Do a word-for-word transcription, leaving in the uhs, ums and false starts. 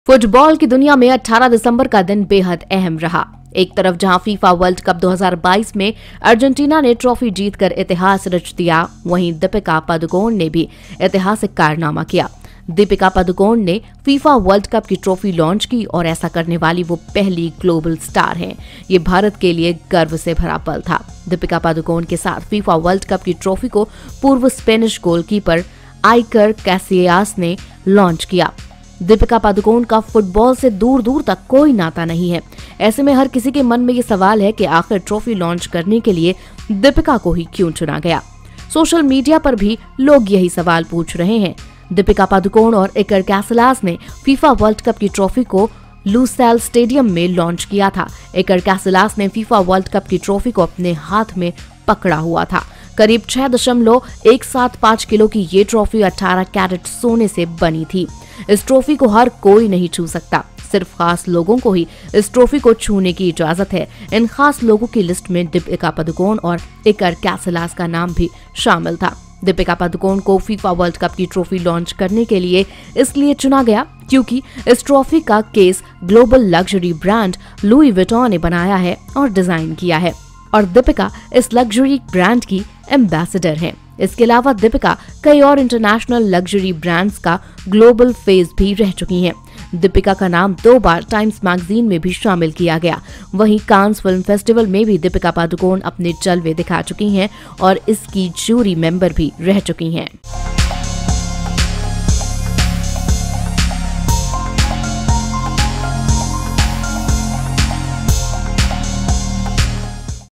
Football की दुनिया में अठारह दिसंबर का दिन बेहद अहम रहा। एक तरफ जहां फीफा वर्ल्ड कप दो हज़ार बाईस में अर्जेंटीना ने ट्रॉफी जीतकर इतिहास रच दिया, वहीं दीपिका पादुकोण ने भी ऐतिहासिक कारनामा किया। दीपिका पादुकोण ने फीफा वर्ल्ड कप की ट्रॉफी लॉन्च की और ऐसा करने वाली वो पहली ग्लोबल स्टार हैं। ये भारत के लिए गर्व से भरा पल था। दीपिका पादुकोण के साथ फीफा वर्ल्ड कप की ट्रॉफी को पूर्व स्पेनिश गोलकीपर आइकर कैसियास ने लॉन्च किया। दीपिका पादुकोण का फुटबॉल से दूर दूर तक कोई नाता नहीं है। ऐसे में हर किसी के मन में ये सवाल है कि आखिर ट्रॉफी लॉन्च करने के लिए दीपिका को ही क्यों चुना गया। सोशल मीडिया पर भी लोग यही सवाल पूछ रहे हैं। दीपिका पादुकोण और इकर कैसियास ने फीफा वर्ल्ड कप की ट्रॉफी को लुसैल स्टेडियम में लॉन्च किया था। इकर कैसियास ने फीफा वर्ल्ड कप की ट्रॉफी को अपने हाथ में पकड़ा हुआ था। करीब छह दशमलव एक सात पाँच किलो की ये ट्रॉफी अठारह कैरेट सोने से बनी थी। इस ट्रॉफी को हर कोई नहीं छू सकता, सिर्फ खास लोगों को ही इस ट्रॉफी को छूने की इजाजत है। इन खास लोगों की लिस्ट में दीपिका पादुकोण और इकर कैसियास का नाम भी शामिल था। दीपिका पादुकोण को फीफा वर्ल्ड कप की ट्रॉफी लॉन्च करने के लिए इसलिए चुना गया क्योंकि इस ट्रॉफी का case global luxury brand Louis Vuitton ने बनाया है और डिजाइन किया है, और दीपिका इस लग्जरी ब्रांड की एम्बेसडर हैं। इसके अलावा दीपिका कई और इंटरनेशनल लग्जरी ब्रांड्स का ग्लोबल फेस भी रह चुकी हैं। दीपिका का नाम दो बार टाइम्स मैगजीन में भी शामिल किया गया। वहीं कांस फिल्म फेस्टिवल में भी दीपिका पादुकोण अपने जलवे दिखा चुकी हैं और इसकी जूरी मेंबर भी रह चुकी हैं।